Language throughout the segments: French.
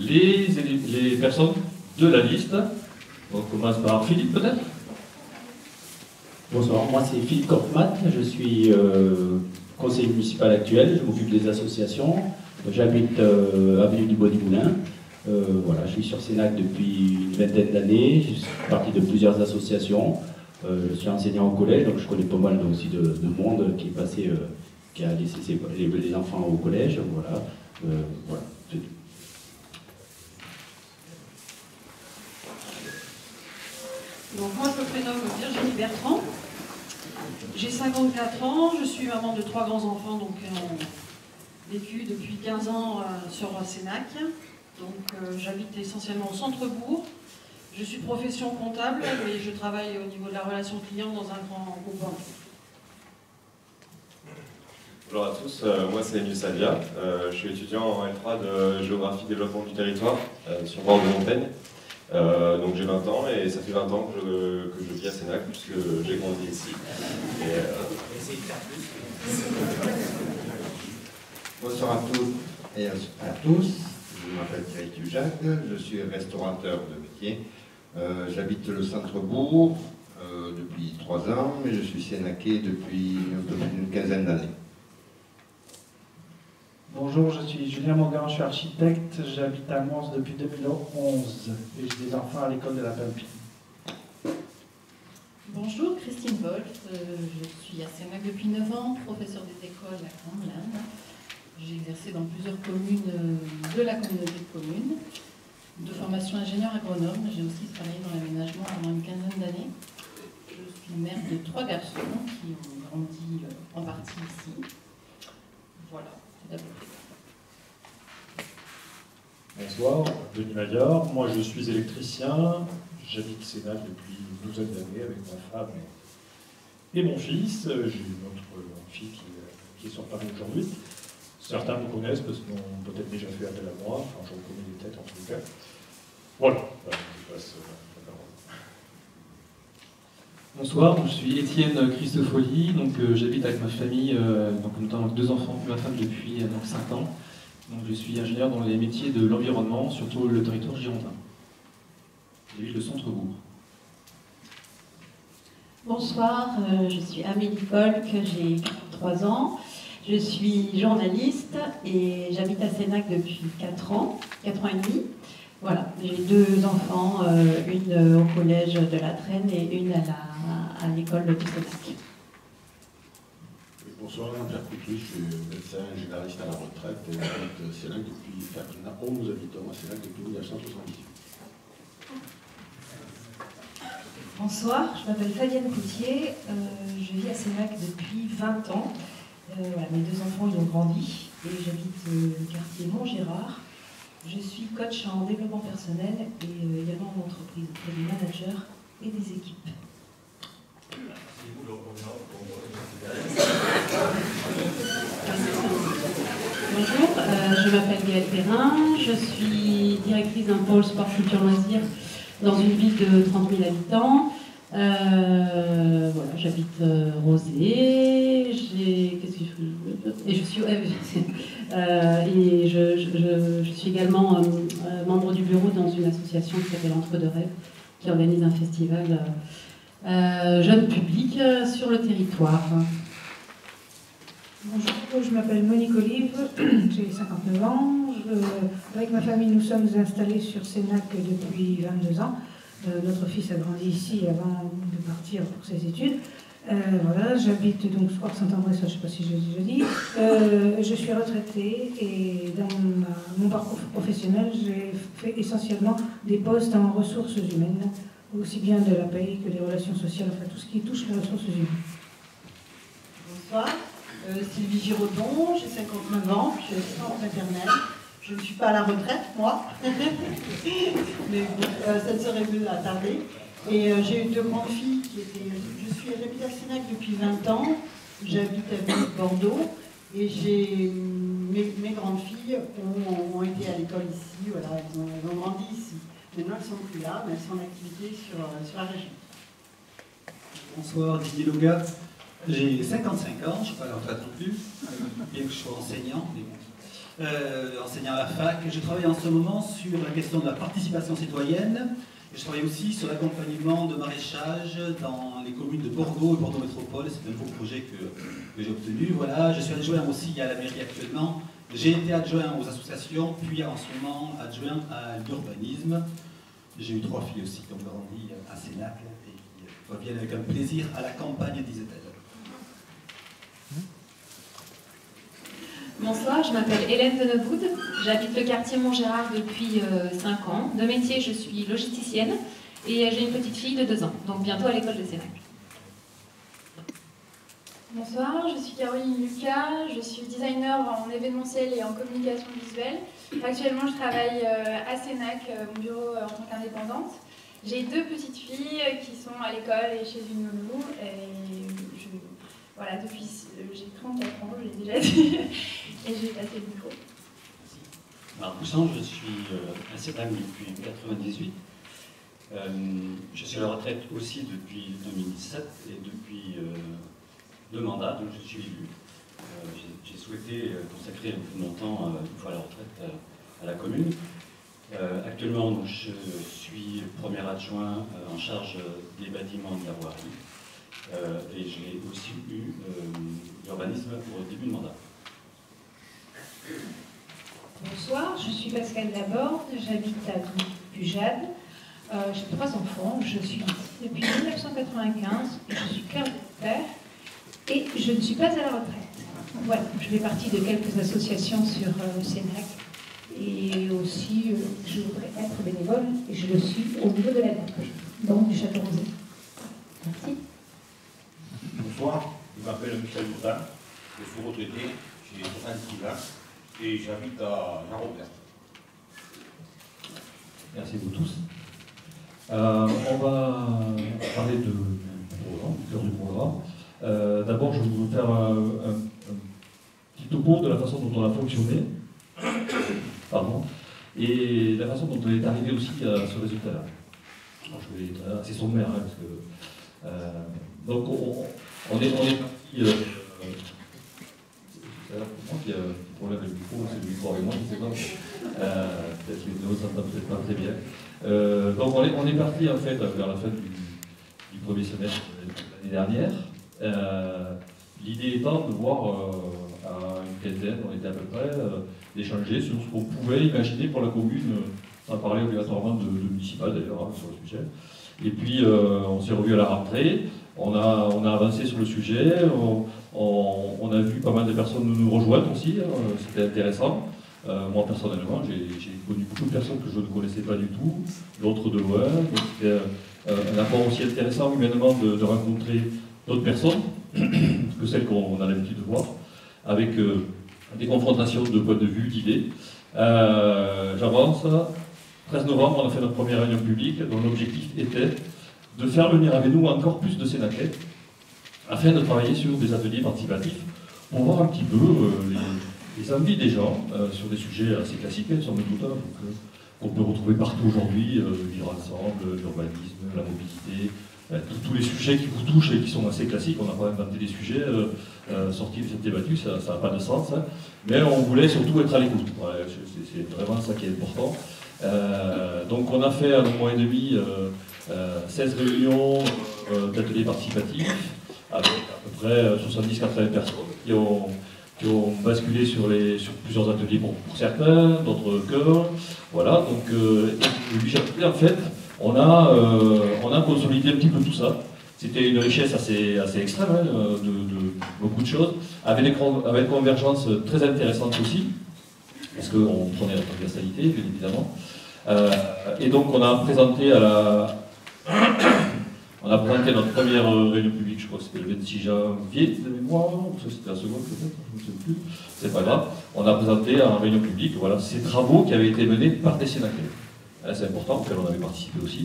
les personnes de la liste. On commence par Philippe, peut-être. Bonsoir, moi c'est Philippe Kortmat, je suis conseiller municipal actuel, je m'occupe des associations, j'habite avenue du Bois du Moulin. Voilà, je suis sur Sénac depuis une vingtaine d'années, je suis partie de plusieurs associations, je suis enseignant au collège, donc je connais pas mal aussi de monde qui est passé, qui a laissé les enfants au collège, voilà, voilà, c'est tout. Donc moi je me prénomme Virginie Bertrand, j'ai 54 ans, je suis maman de 3 grands-enfants, donc vécu depuis 15 ans sur Sénac. Donc j'habite essentiellement au centre-bourg, je suis profession comptable et je travaille au niveau de la relation client dans un grand groupe. Bonjour à tous, moi c'est Emile Sadia, je suis étudiant en L3 de géographie développement du territoire sur bord de Montaigne. Donc j'ai 20 ans et ça fait 20 ans que je vis à Sénac puisque j'ai grandi ici. Bonsoir à toutes et à tous, je m'appelle Thierry Tujac, je suis restaurateur de métier. J'habite le centre-bourg depuis 3 ans, mais je suis sénacais depuis un peu plus d'une quinzaine d'années. Bonjour, je suis Julien Mogan, je suis architecte, j'habite à Mons depuis 2011 et j'ai des enfants à l'école de la Palpine. Bonjour, Christine Wolf, je suis à Sénac depuis 9 ans, professeure des écoles à Grande-Linde. J'ai exercé dans plusieurs communes de la communauté de communes. De formation ingénieur agronome, j'ai aussi travaillé dans l'aménagement pendant une quinzaine d'années. Je suis mère de 3 garçons qui ont grandi en partie ici. Voilà. Bonsoir, Denis Maillard. Moi je suis électricien, j'habite Sénac depuis une douzaine d'années avec ma femme et mon fils. J'ai une autre fille qui est sur Paris aujourd'hui. Certains me connaissent parce qu'ils ont peut-être déjà fait appel à moi, enfin je reconnais les têtes en tout cas. Voilà, je passe la parole. Bonsoir, je suis Étienne Christofoli, donc j'habite avec ma famille, donc notamment avec 2 enfants, ma femme depuis 5 ans. Donc je suis ingénieur dans les métiers de l'environnement, surtout le territoire girondin. J'habite le centre-bourg. Bonsoir, je suis Amélie Folk, j'ai 43 ans. Je suis journaliste et j'habite à Sénac depuis 4 ans et demi. Voilà, j'ai 2 enfants, une au collège de la Traîne et une à l'école de Sénac. Bonsoir, Pierre Coutu, je suis médecin généraliste à la retraite et j'habite à Sénac depuis, on a 11 habitants à Sénac depuis 1978. Bonsoir, je m'appelle Fabienne Coutier, je vis à Sénac depuis 20 ans. Voilà, mes 2 enfants ils ont grandi et j'habite le quartier Montgérard. Je suis coach en développement personnel et également en entreprise auprès des managers et des équipes. Bonjour, je m'appelle Gaëlle Perrin, je suis directrice d'un pôle sport culture loisirs dans une ville de 30 000 habitants. Voilà, j'habite Rosé, qu'est-ce que et je suis et je suis également membre du bureau dans une association qui s'appelle Entre deux rêves, qui organise un festival jeune public sur le territoire. Bonjour, je m'appelle Monique Olive, j'ai 59 ans. Avec ma famille, nous sommes installés sur Sénac depuis 22 ans. Notre fils a grandi ici avant de partir pour ses études. Voilà, j'habite donc Square Saint-André, ça je ne sais pas si je l'ai déjà dit. Je suis retraitée et dans mon parcours professionnel, j'ai fait essentiellement des postes en ressources humaines, aussi bien de la paie que des relations sociales, enfin tout ce qui touche les ressources humaines. Bonsoir, Sylvie Giraudon, j'ai 59 ans, je suis assistante maternelle. Je ne suis pas à la retraite, moi, mais ça ne serait plus à tarder. Et j'ai eu 2 grandes filles qui étaient... J'habite à Sénac depuis 20 ans, j'habite à Bordeaux, et mes grandes filles ont été à l'école ici, voilà, elles ont grandi ici. Maintenant elles ne sont plus là, mais elles sont en activité sur la région. Bonsoir, Didier Logat, j'ai 55 ans, je ne suis pas à la retraite non plus, bien que je sois enseignant, mais bon. enseignant à la fac. Je travaille en ce moment sur la question de la participation citoyenne. Je travaille aussi sur l'accompagnement de maraîchage dans les communes de Bordeaux et Bordeaux Métropole. C'est un beau projet que j'ai obtenu. Voilà, je suis adjoint aussi à la mairie actuellement. J'ai été adjoint aux associations, puis en ce moment adjoint à l'urbanisme. J'ai eu 3 filles aussi qui ont grandi à Sénacle et qui reviennent avec un plaisir à la campagne, disait-elle. Bonsoir, je m'appelle Hélène Deneboud, j'habite le quartier Montgérard depuis 5 ans. De métier, je suis logisticienne et j'ai une petite fille de 2 ans, donc bientôt à l'école de Sénac. Bonsoir, je suis Caroline Lucas, je suis designer en événementiel et en communication visuelle. Actuellement, je travaille à Sénac, mon bureau en tant qu'indépendante. J'ai 2 petites filles qui sont à l'école et chez une nounou. Voilà, depuis j'ai 34 ans, je l'ai déjà dit, et j'ai passé le micro. Marc Poussin, je suis à Sénac depuis 1998. Je suis à la retraite aussi depuis 2017 et depuis 2 mandats, donc je suis élu. J'ai souhaité consacrer un peu de mon temps, une fois à la retraite, à la commune. Actuellement, donc, je suis premier adjoint en charge des bâtiments de la voirie. Et j'ai aussi eu l'urbanisme au début de mandat. Bonsoir, je suis Pascal Laborde, j'habite à Pujade. J'ai 3 enfants, je suis ici depuis 1995 et je suis clerc de père et je ne suis pas à la retraite. Voilà, je fais partie de quelques associations sur Sénac et aussi je voudrais être bénévole et je le suis au niveau de la DAP, donc du Château Rosé. Merci. Bonsoir, je m'appelle Michel Bourdin, je suis retraité, j'ai 66 ans et j'habite à La Robert. Merci vous tous. On va parler du cœur du programme. D'abord, je vais vous faire un petit topo de la façon dont on a fonctionné. Pardon. Et la façon dont on est arrivé aussi à ce résultat-là. Je vais être assez sommaire, hein, parce que... donc, on est parti... c'est moi qui a un problème avec le micro, c'est le micro avec moi, je ne sais pas. Peut-être les deux s'entendent peut-être pas très bien. Donc, on est parti, en fait, vers la fin du premier semestre de l'année dernière. L'idée étant de voir à une quinzaine, on était à peu près, d'échanger sur ce qu'on pouvait imaginer pour la commune, sans parler obligatoirement de municipal d'ailleurs, hein, sur le sujet. Et puis on s'est revu à la rentrée, on a avancé sur le sujet, on a vu pas mal de personnes nous rejoindre aussi, hein, c'était intéressant. Moi personnellement, j'ai connu beaucoup de personnes que je ne connaissais pas du tout, d'autres de loin, donc c'était un apport aussi intéressant humainement de rencontrer d'autres personnes que celles qu'on a l'habitude de voir, avec des confrontations de points de vue, d'idées. J'avance. 13 novembre, on a fait notre première réunion publique, dont l'objectif était de faire venir avec nous encore plus de Sénacais, afin de travailler sur des ateliers participatifs, pour voir un petit peu les envies des gens sur des sujets assez classiques, sur le tout qu'on peut retrouver partout aujourd'hui, vivre ensemble, l'urbanisme, la mobilité, tous les sujets qui vous touchent et qui sont assez classiques. On n'a pas inventé des sujets sortis de cette thématique, ça n'a pas de sens, hein. Mais on voulait surtout être à l'écoute. Voilà, c'est vraiment ça qui est important. Donc on a fait en un mois et demi 16 réunions d'ateliers participatifs avec à peu près 70-80 personnes qui ont basculé sur plusieurs ateliers pour certains, d'autres que. Voilà, donc en fait, on a consolidé un petit peu tout ça. C'était une richesse assez extrême, hein, de beaucoup de choses, avec une convergence très intéressante aussi, parce qu'on prenait la transversalité, bien évidemment. Et donc on a présenté notre première réunion publique, je crois que c'était le 26 janvier de mémoire, ou c'était la seconde peut-être, je ne sais plus, c'est pas grave. On a présenté en réunion publique, voilà, ces travaux qui avaient été menés par des Sénacais. C'est important, auquel on avait participé aussi.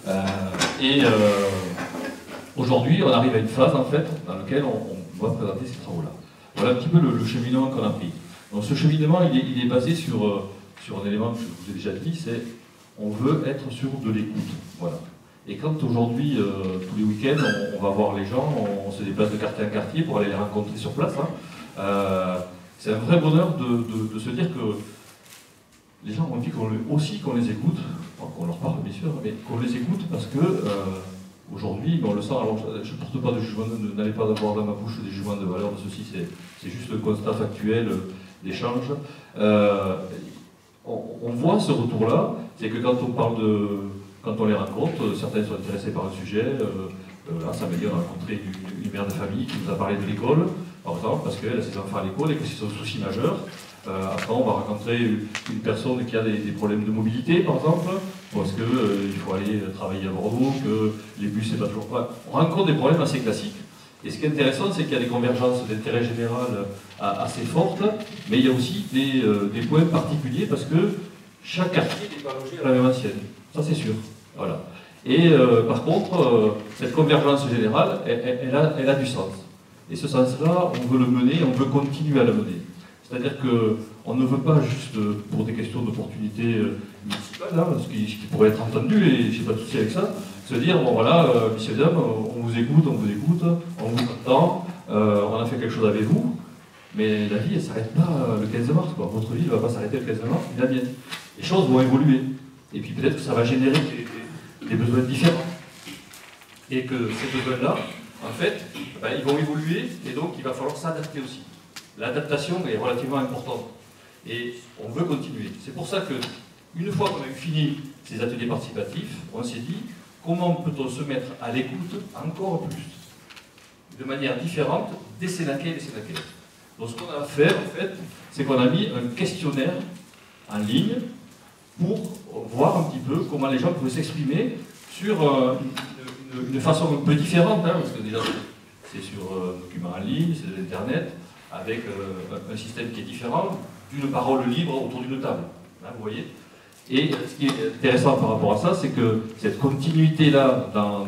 Aujourd'hui, on arrive à une phase en fait dans laquelle on doit présenter ces travaux-là. Voilà un petit peu le cheminement qu'on a pris. Donc ce cheminement, il est basé sur un élément que je vous ai déjà dit, c'est on veut être sur de l'écoute. Voilà. Et quand aujourd'hui, tous les week-ends, on va voir les gens, on se déplace de quartier en quartier pour aller les rencontrer sur place, hein, c'est un vrai bonheur de se dire que les gens ont envie aussi qu'on les écoute, enfin, qu'on leur parle bien sûr, mais qu'on les écoute parce que aujourd'hui, on le sent, alors je ne porte pas de jugement, n'allez pas avoir dans ma bouche des jugements de valeur de ceci, c'est juste le constat factuel d'échange. On voit ce retour-là, c'est que quand on les rencontre, certains sont intéressés par un sujet. Là, ça veut dire rencontrer une mère de famille qui nous a parlé de l'école, par exemple, parce qu'elle a ses enfants à l'école et que c'est son souci majeur. Après, on va rencontrer une personne qui a des problèmes de mobilité, par exemple, parce qu'il faut aller travailler à Bordeaux, que les bus, c'est pas toujours pas. On rencontre des problèmes assez classiques. Et ce qui est intéressant, c'est qu'il y a des convergences d'intérêt général assez fortes, mais il y a aussi des points particuliers, parce que chaque quartier n'est pas logé à la même ancienne. Ça, c'est sûr. Voilà. Et par contre, cette convergence générale, elle a du sens. Et ce sens-là, on veut le mener, on veut continuer à le mener. C'est-à-dire qu'on ne veut pas juste pour des questions d'opportunité municipale, hein, ce qui pourrait être entendu, et je n'ai pas de souci avec ça, se dire, bon voilà, messieurs et dames, on vous écoute, on vous entend, on a fait quelque chose avec vous, mais la vie, elle ne s'arrête pas le 15 mars, quoi. Votre vie ne va pas s'arrêter le 15 mars, mais la mienne. Les choses vont évoluer. Et puis peut-être que ça va générer des besoins différents. Et que ces besoins-là, en fait, ben, ils vont évoluer, et donc il va falloir s'adapter aussi. L'adaptation est relativement importante. Et on veut continuer. C'est pour ça que, une fois qu'on a eu fini ces ateliers participatifs, on s'est dit, comment peut-on se mettre à l'écoute encore plus, de manière différente, des Sénacais et des Sénacaises. Donc ce qu'on a fait, en fait, c'est qu'on a mis un questionnaire en ligne pour voir un petit peu comment les gens pouvaient s'exprimer sur une façon un peu différente, hein, parce que déjà c'est sur un document en ligne, c'est de l'Internet, avec un système qui est différent, d'une parole libre autour d'une table. Hein, vous voyez ? Et ce qui est intéressant par rapport à ça, c'est que cette continuité-là dans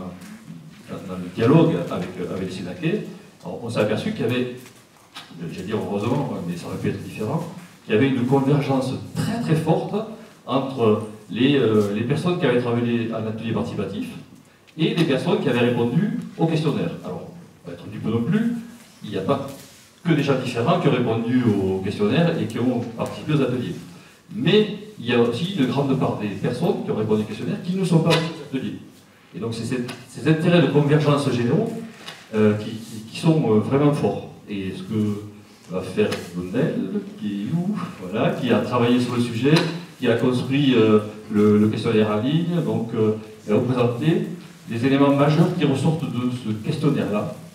le dialogue avec les Sénacais, on s'est aperçu qu'il y avait, j'allais dire heureusement, mais ça aurait pu être différent, qu'il y avait une convergence très très forte entre les personnes qui avaient travaillé à l'atelier participatif et les personnes qui avaient répondu au questionnaire. Alors, on va être du peu non plus, il n'y a pas que des gens différents qui ont répondu au questionnaire et qui ont participé aux ateliers. Mais il y a aussi une grande part des personnes qui ont répondu au questionnaire qui ne sont pas venus aux ateliers. Et donc c'est ces intérêts de convergence généraux qui sont vraiment forts. Et ce que va faire Londel, voilà, qui a travaillé sur le sujet, qui a construit le questionnaire en ligne, donc il va vous présenter les éléments majeurs qui ressortent de ce questionnaire-là,